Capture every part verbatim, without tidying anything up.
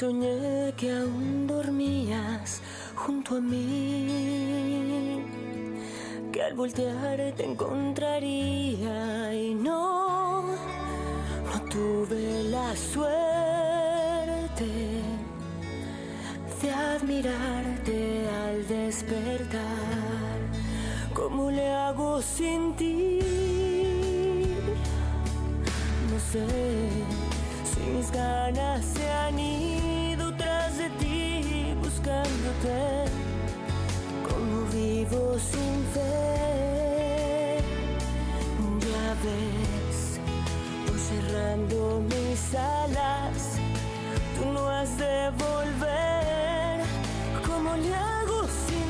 Soñé que aún dormías junto a mí, que al voltear te encontraría y no, no tuve la suerte de admirarte al despertar. ¿Cómo le hago sin ti? No sé si mis ganas se han ido tras de ti buscándote. ¿Cómo vivo sin fe? Ya ves, voy cerrando mis alas, tú no has de volver. ¿Cómo le hago sin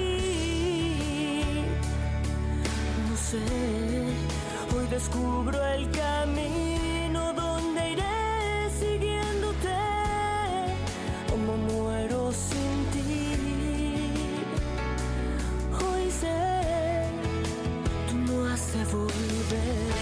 ti? No sé, hoy descubro el camino donde iré siguiéndote. ¿Cómo muero sin ti? Hoy sé, tú no has de volver.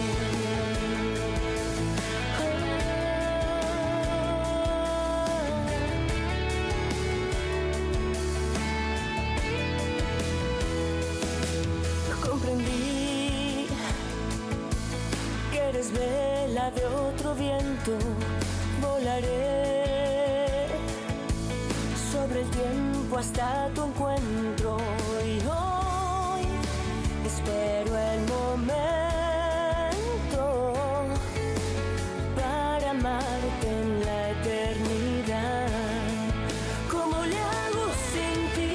Comprendí que eres vela de otro viento. Volaré sobre el tiempo hasta tu encuentro. Y hoy espero el momento para amarte en la eternidad. ¿Cómo le hago sin ti?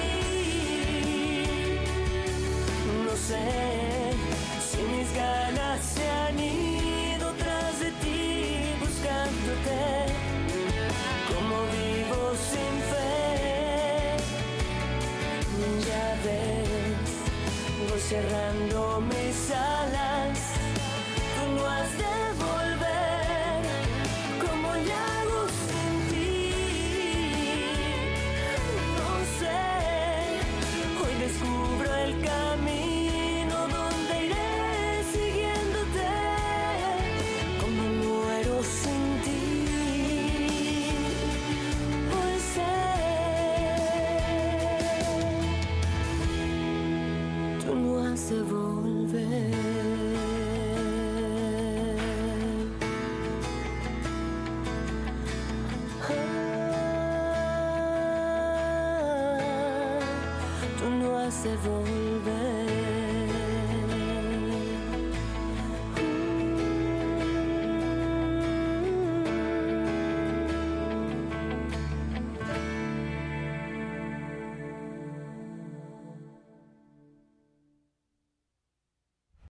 No sé si mis ganas se han ido tras de ti buscándote. ¿Cómo vivo sin fe? Ya ves, voy cerrando mis alas, tú no has de volver. ¿Cómo le hago sin ti? No sé, hoy descubro el camino donde iré siguiéndote. ¿Cómo muero sin ti? Hoy sé, tú no has de volver. Ah, tú no has de volver.